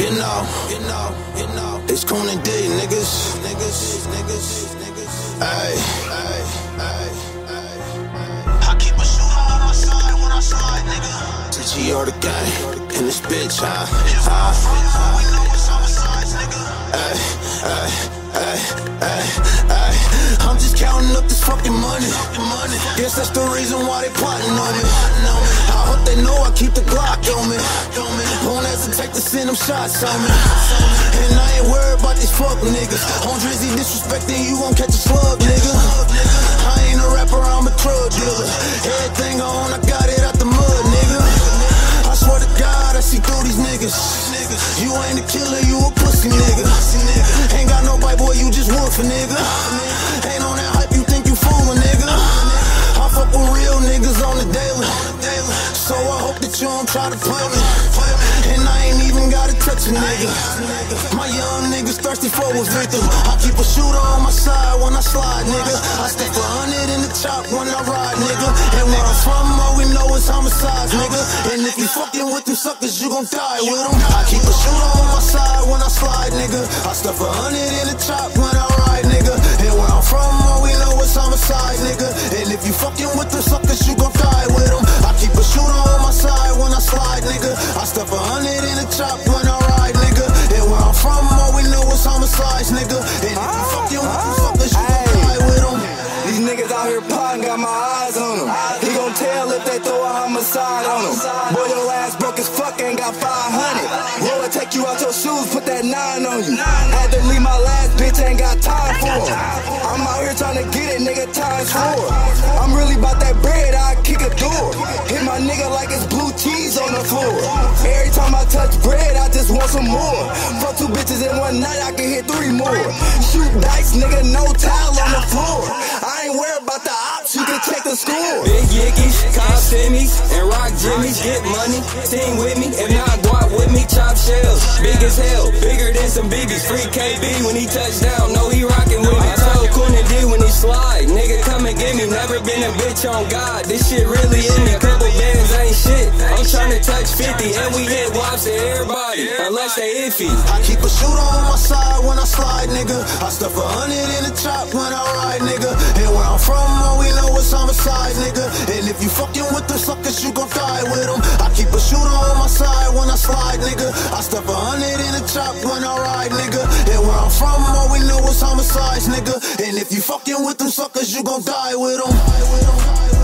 It's Conan D, niggas. Ay. I keep a shooter on my side when I slide, nigga. To GR the gang in this bitch, huh? We know it's homicides, nigga. I'm just counting up this fucking money. Guess that's the reason why they plotting on me. I hope they know I keep the Glock on me. Won't hesitate to send them shots on me. And I ain't worried about these fuck niggas. On Drizzy disrespecting, you won't catch a slug, nigga. I ain't a rapper, I'm a drug dealer. Everything I own, I got it out the mud, nigga. I swear to God, I see through these niggas. You ain't a killer, you a pussy nigga. Ain't got no bite, boy, you just woofing, nigga. Ain't on that hype, you think you fooling, nigga. I fuck with real niggas on the daily. So I hope that you don't try to play me. And I ain't even gotta touch a nigga. My young niggas thirsty for a victim. I keep a shooter on my side when I slide, nigga. I stay for 100 in the chop when I ride, nigga. And where I'm from, all we know is homicides, nigga. And if you fucking with them suckers, you gon' die with them. I keep a shooter on my side when I slide, nigga. I stuff 100 in the chop when I ride, nigga. And where I'm from, all we know is homicide, nigga. And if you fucking with them suckers, you gon' die with them. I keep a shooter on my side when I slide, nigga. I stuff 100 in the chop when I ride, nigga. And where I'm from, all we know is homicides, nigga. And if you fucking with them suckers, you gon' die with them. These niggas out here plotting, got my eyes on them. He gon' tell if they throw a homicide on him. Boy, your ass broke as fuck, ain't got 500. Roller take you out your shoes, put that 9 on you. Had to leave my last bitch, ain't got time for him. I'm out here trying to get it, nigga, times 4. I'm really about that bread, I kick a door. Hit my nigga like it's blue cheese on the floor. Every time I touch bread, I just want some more. Fuck 2 bitches in one night, I can hit 3 more. Shoot dice, nigga, no towel on the floor. I ain't worried about the ops, you can check the score. Big Yiggies, cop semis, and rock jimmies. Get money, team with me, if not guap with me. Chop shells, big as hell, bigger than some BBs. Free KB when he touch down, know he rockin' with me. I told Conan D when he slide, nigga come and get me. Never been a bitch on God, this shit really in me. Couple bands ain't shit, I'm tryna touch 50. And we hit wops at everybody, unless they iffy. I keep a shooter on my side when I slide, nigga. I stuff 100 in the chop when I ride, nigga. And where I'm from, all we know is homicide, nigga. And if you fucking with them suckers, you gon' die with them. I keep a shooter on my side when I slide, nigga. I stuff 100 in the chop when I ride, nigga. And where I'm from, all we know is homicides, nigga. And if you fucking with them suckers, you gon' die with them.